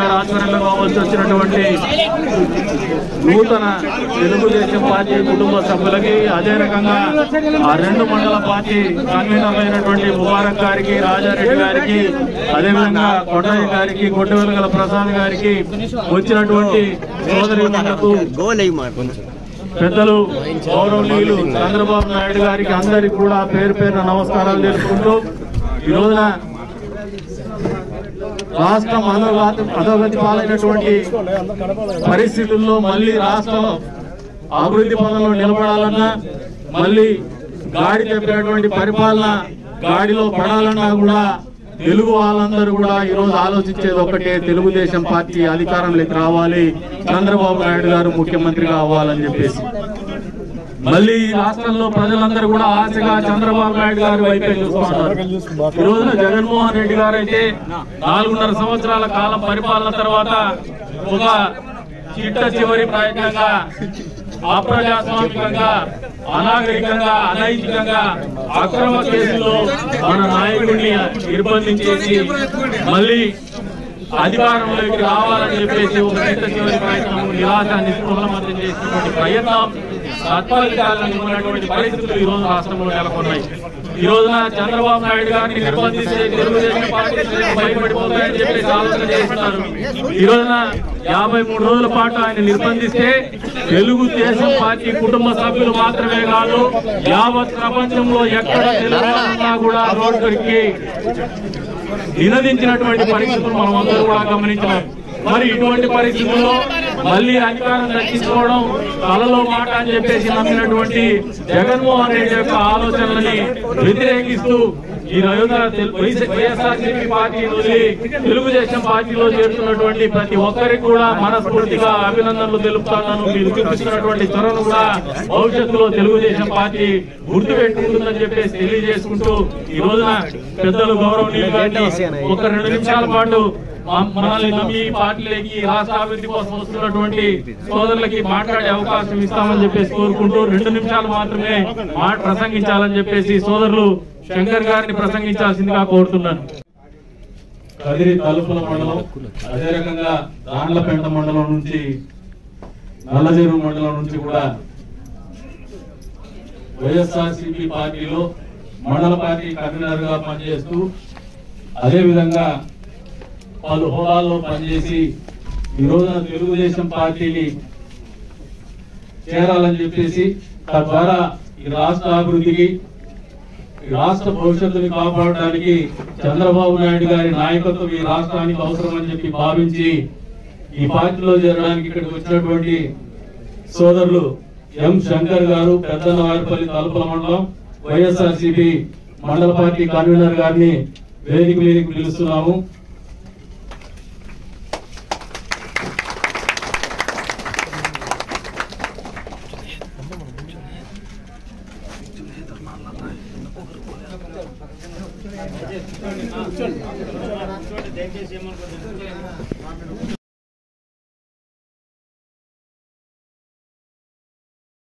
గారి ఆధ్వర్యంలో కావాల్సి వచ్చినటువంటి నూతన తెలుగుదేశం పార్టీ కుటుంబ సభ్యులకి, అదే రకంగా ఆ 2 మండల పార్టీ కన్వీనర్లైనటువంటి ముబారక్ గారికి, రాజారెడ్డి గారికి, అదేవిధంగా కొండయ్య గారికి, గొడ్డవెలగల ప్రసాద్ గారికి, వచ్చినటువంటి సోదరులకు, పెద్దలు గౌరవనీయులు చంద్రబాబు నాయుడు గారికి అందరికి కూడా పేరు పేరున నమస్కారాలు తెలుపుకుంటూ, ఈ రోజున రాష్ట్రం అధోగతి పాలైనటువంటి పరిస్థితుల్లో మళ్లీ రాష్ట్రం అభివృద్ధి పదంలో నిలబడాలన్నా, మళ్లీ గాడి తప్పినటువంటి పరిపాలన గాడిలో పడాలన్నా కూడా తెలుగు వాళ్ళందరూ కూడా ఈ రోజు ఆలోచించేది ఒకటే, తెలుగుదేశం పార్టీ అధికారంలోకి రావాలి, చంద్రబాబు నాయుడు గారు ముఖ్యమంత్రిగా అవ్వాలని చెప్పేసి. మళ్ళీ ఈ రాష్ట్రంలో ప్రజలందరూ కూడా ఆశగా చంద్రబాబు నాయుడు గారి వైపే చూస్తున్నారు. ఈ రోజున జగన్మోహన్ రెడ్డి గారు అయితే 4.5 సంవత్సరాల కాలం పరిపాలన తర్వాత ఒక చిట్ట చివరి ప్రయత్నంగా అప్రజాస్వామికంగా, అనాగరికంగా, అనైతికంగా, అక్రమ కేసులో మన నాయకుడిని నిర్బంధించేసి మళ్ళీ అధికారంలోకి రావాలని చెప్పేసి ఒక చిట్ట చివరి ప్రయత్నం, నిరాశ నిస్పృహలమతం చేసినటువంటి ప్రయత్నం సత్ఫలితాలను ఉన్నటువంటి పరిస్థితులు ఈ రోజు రాష్ట్రంలో నెలకొన్నాయి. ఈ రోజున చంద్రబాబు నాయుడు గారిని నిర్బంధిస్తే తెలుగుదేశం పార్టీ భయపడిపోతాయని చెప్పేసి ఆలోచన చేస్తున్నారు. ఈ రోజున 53 రోజుల పాటు ఆయన నిర్బంధిస్తే తెలుగుదేశం పార్టీ కుటుంబ సభ్యులు మాత్రమే కాదు, యావత్ ప్రపంచంలో ఎక్కడ తెలుగున్నా కూడా రోడ్డుకి నినదించినటువంటి పరిస్థితులు మనం అందరూ కూడా గమనించాం. మరి ఇటువంటి పరిస్థితుల్లో మళ్లీ అధికారం దక్కించుకోవడం కలలో మాట అని చెప్పేసి నమ్మినటువంటి జగన్మోహన్ రెడ్డి యొక్క ఆలోచనలని వ్యతిరేకిస్తూ ఈ వైఎస్ఆర్సీపీ పార్టీ నుండి తెలుగుదేశం పార్టీలో చేరుతున్నటువంటి ప్రతి ఒక్కరికి కూడా మనస్ఫూర్తిగా అభినందనలు తెలుపుతున్నాను. మీరు చూపిస్తున్నటువంటి చొరవను కూడా భవిష్యత్తులో తెలుగుదేశం పార్టీ గుర్తు పెట్టుకుంటుందని చెప్పేసి తెలియజేసుకుంటూ, ఈ రోజున పెద్దలు గౌరవనీయులు ఒక 2 నిమిషాల పాటు మనల్ని నమ్మి పార్టీలకి రాష్ట్ర అభివృద్ధి కోసం వస్తున్నటువంటి సోదరులకి మాట్లాడే అవకాశం ఇస్తామని చెప్పేసి కోరుకుంటూ 2 నిమిషాలు మాత్రమే ప్రసంగించాలని చెప్పేసి సోదరులు శంకర్ గారిని ప్రసంగించాల్సిందిగా కోరుతున్నాను. కదిరి తలుపుల మండలం, అదే రకంగా రాండ్లపేట మండలం నుంచి, నల్లజెరువు మండలం నుంచి కూడా వైఎస్ఆర్సీపీ పార్టీలో మండల పార్టీ కన్వీనర్ గా పనిచేస్తూ, అదే విధంగా పలు హోదాల్లో పనిచేసి ఈ రోజున తెలుగుదేశం పార్టీని చేరాలని చెప్పేసి, తద్వారా ఈ రాష్ట్ర అభివృద్ధికి, ఈ రాష్ట్ర భవిష్యత్తుని కాపాడడానికి చంద్రబాబు నాయుడు గారి నాయకత్వం ఈ రాష్ట్రానికి అవసరమని చెప్పి భావించి ఈ పార్టీలో చేరడానికి ఇక్కడికి వచ్చినటువంటి సోదరులు ఎం శంకర్ గారు, పెద్దన్నవారిపల్లి తలుపుల మండలం వైఎస్ఆర్సీపీ మండల పార్టీ కన్వీనర్ గారిని వేదిక మీదకి పిలుస్తున్నాము. దయచేసి